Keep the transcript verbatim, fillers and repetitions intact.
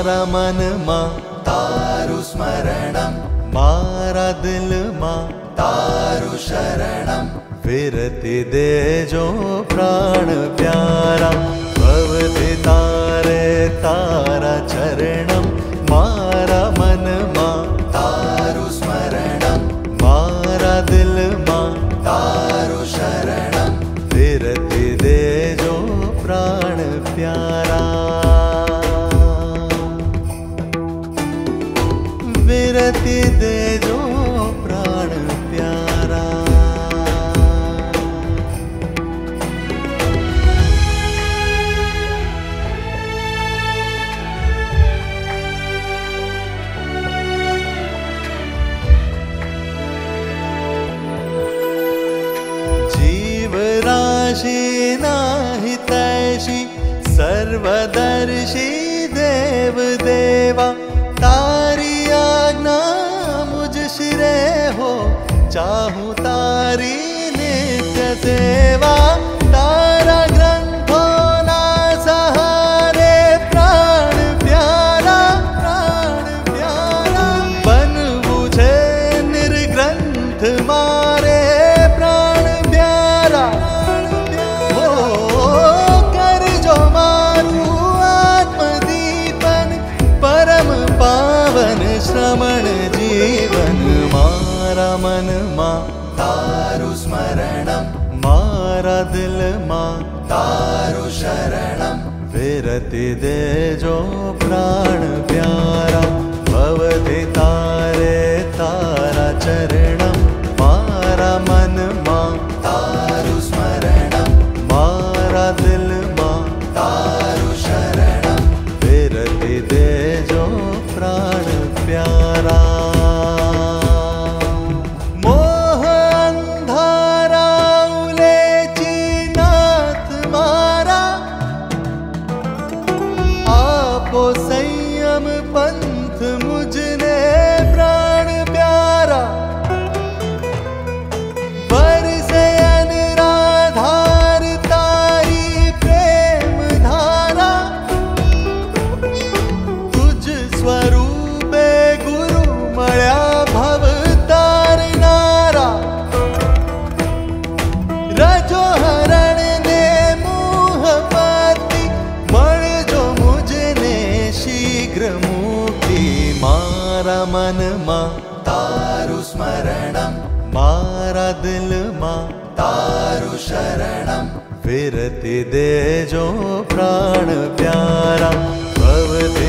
मारा मन मां तारु स्मरणम, मारा दिल मां तारु शरणम, विरति दे जो प्राण प्यारा, भवति तारे तारा चरणम, मारा मन मां तारु स्मरणम, मारा दिल मां तारु शरणम, विरति दे जो प्राण प्यारा, विरति दे जो प्राण प्यारा। राशि नाही तैषि सर्वदर्शी देव देवा, तारी आज्ञा मुझ शिरे हो, चाहूं तारी नित्य सेवा, तारा ग्रंथों ना सहारे प्राण प्यारा, प्राण प्यारा, बन बुझे निर्ग्रंथ मारे प्राण प्यारा, हो कर जो मारू आत्मदीपन, परम पावन श्रमण जीवन, मारा मन मां तारु स्मरणम, मारा दिल मां तारु शरणम, विरति दे जो प्राण प्यारा, भवति तारे तारा चरणम, मारा मन मां तारु स्मरणम, मारा दिल मां तारु शरणम, विरति दे जो प्राण प्यारा। मोह अंधारा उलेची नाथ मारा, आपो संयम पंथ मुझने प्राण प्यारा, बरसे अनराधार तारी प्रेम धारा, तुझ स्वरूपे गुरु मळ्या भव तारनारा, रजो हरण ने मोह पति, मळजो मुझने शीघ्र मुक्ति, मारा मन मां तारु स्मरणम, मारा दिल मां तारु शरणम, विरति दे जो प्राण प्यारा, भवति